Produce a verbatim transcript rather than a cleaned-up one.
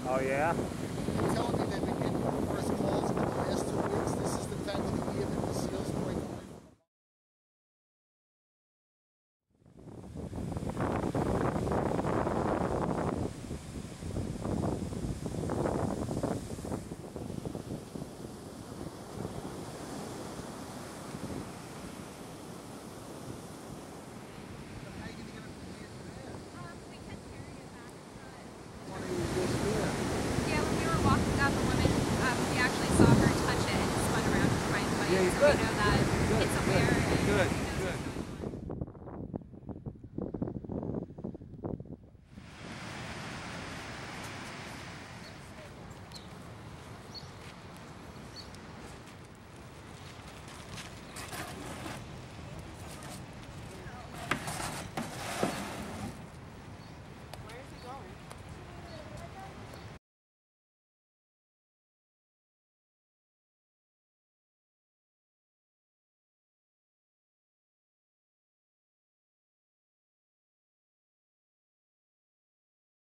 Oh, yeah? They're telling me they've been getting numerous calls in the last two weeks. This is the time of the year that the seals break away from the Yeah, when we were walking up, a woman, um, we actually saw her touch it and spun around to try and fight it. So we know